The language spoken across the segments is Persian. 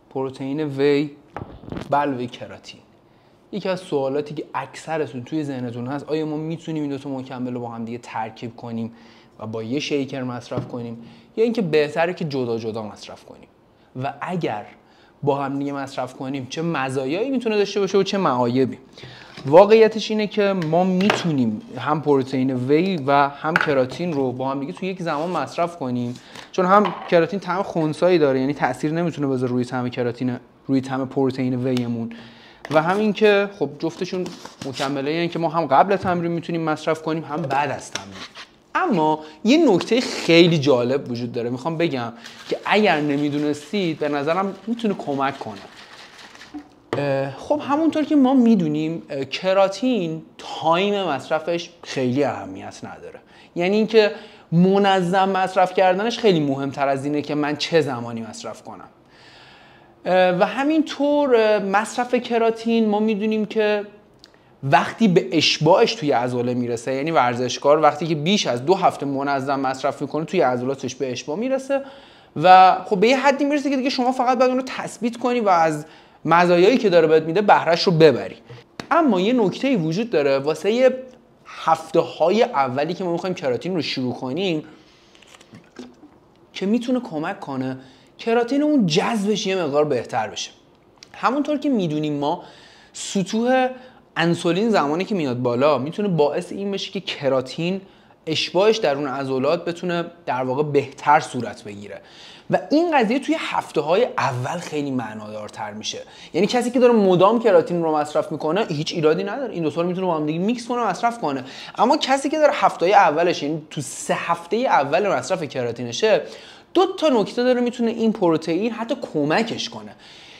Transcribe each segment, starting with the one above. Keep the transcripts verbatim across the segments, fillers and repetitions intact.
پروتئین وی علاوه کراتین. یکی از سوالاتی که اکثرتون توی ذهنتون هست، آیا ما میتونیم این دو تا مکمل رو با هم دیگه ترکیب کنیم و با یه شیکر مصرف کنیم یا اینکه بهتره که جدا جدا مصرف کنیم و اگر با هم دیگه مصرف کنیم چه مزایایی میتونه داشته باشه و چه معایبی؟ واقعیتش اینه که ما میتونیم هم پروتئین وی و هم کراتین رو با هم دیگه توی یک زمان مصرف کنیم، چون هم کراتین طعم خنثایی داره، یعنی تاثیر نمیتونه بذاره روی طعم کراتین روی طعم پروتئین ویمون، و همین که خب جفتشون مکملایی هستن که ما هم قبل از تمرین میتونیم مصرف کنیم هم بعد از تمرین. اما یه نکته خیلی جالب وجود داره، میخوام بگم که اگر نمیدونستید به نظرم میتونه کمک کنه. خب همونطور که ما میدونیم کراتین تایم مصرفش خیلی اهمیت نداره، یعنی اینکه منظم مصرف کردنش خیلی مهمتر از اینه که من چه زمانی مصرف کنم. و همینطور مصرف کراتین ما میدونیم که وقتی به اشباعش توی عضله میرسه، یعنی ورزشکار وقتی که بیش از دو هفته منظم مصرف میکنه توی عضلاتش به اشباع میرسه و خب به یه حدی میرسه که دیگه شما فقط باید اون رو تثبیت کنی و از مزایایی که داره بهت میده بهرهش رو ببری. اما یه نکته‌ای وجود داره واسه هفته های اولی که ما میخوایم کراتین رو شروع کنیم که میتونه کمک کنه کراتین اون جذبش یه مقدار بهتر بشه. همونطور که میدونیم ما سطوح انسولین زمانی که میاد بالا میتونه باعث این بشه که کراتین اشباعش در اون عضلات بتونه در واقع بهتر صورت بگیره و این قضیه توی هفته های اول خیلی معنادارتر میشه. یعنی کسی که داره مدام کراتین رو مصرف میکنه هیچ ایرادی نداره، این دو تا رو میتونه با هم دیگه میکس کنه و مصرف کنه. اما کسی که داره هفته های اولش، یعنی تو سه هفته اول مصرف کراتینشه، دو تا نکته داره میتونه این پروتئین حتی کمکش کنه.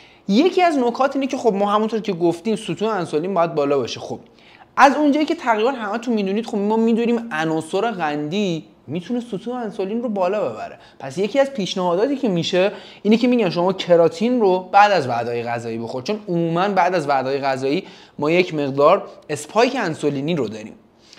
یکی از نکات اینه که خب ما همونطور که گفتیم سطوح انسولین باید بالا باشه. خب از اونجایی که تقریبا همتون میدونید، خب ما میدونیم عناصر قندی میتونه سطوح انسولین رو بالا ببره. پس یکی از پیشنهاداتی که میشه اینه که میگن شما کراتین رو بعد از وعده‌های غذایی بخور، چون عموما بعد از وعده‌های غذایی ما یک مقدار اسپایک انسولینی رو داریم.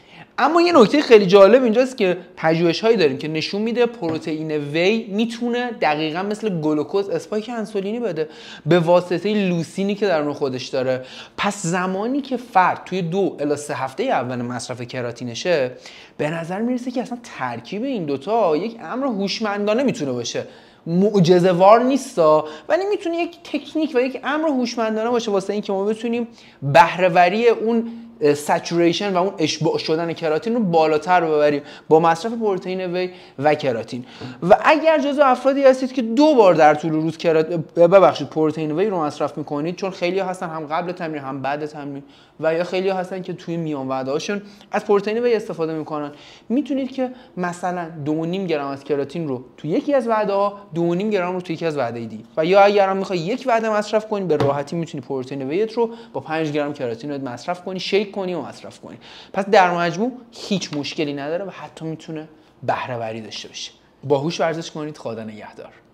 اما یه نکته خیلی جالب اینجاست که پژوهش‌هایی داریم که نشون میده پروتئین وی میتونه دقیقاً مثل گلوکوز اسپایک انسولینی بده به واسطه لوسینی که در اون خودش داره. پس زمانی که فرد توی دو الی سه هفته اول مصرف کراتینشه، به نظر میرسه که اصلا ترکیب این دوتا یک امر هوشمندانه میتونه باشه. معجزه وار نیستا، ولی میتونه یک تکنیک و یک امر هوشمندانه باشه واسه اینکه ما بتونیم بهره‌وری اون سچوریشن و اون اشباع شدن کراتین رو بالاتر ببریم با مصرف پروتئین وی و کراتین. و اگر جزو افرادی هستید که دو بار در طول روز کراتین ببخشید پروتئین وی رو مصرف میکنید، چون خیلی هستن هم قبل تمرین هم بعد تمرین و یا خیلی هستن که توی میان وعده هاشون از پروتئین وی استفاده میکنن، میتونید که مثلا دو و نیم گرم از کراتین رو توی یکی از وعده ها، دو و نیم گرم رو توی یکی از وعده دیگه، و یا اگر هم میخوای یک وعده مصرف کنی به راحتی میتونی پروتئین ویت رو با پنج گرم کراتین مصرف کنی، شیک کنی و مصرف کنی. پس در مجموع هیچ مشکلی نداره و حتی میتونه بهره وری داشته باشه. باهوش ورزش کنید. خدا نگهدار.